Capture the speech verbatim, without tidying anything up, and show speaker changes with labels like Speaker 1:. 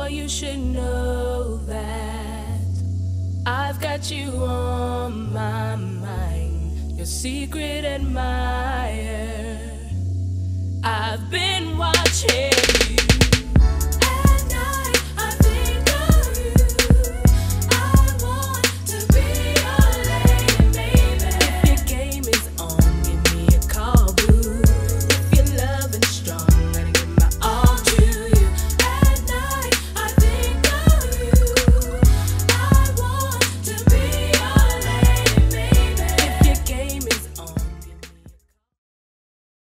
Speaker 1: Boy, you should know that I've got you on my mind, your secret admirer. I've been watching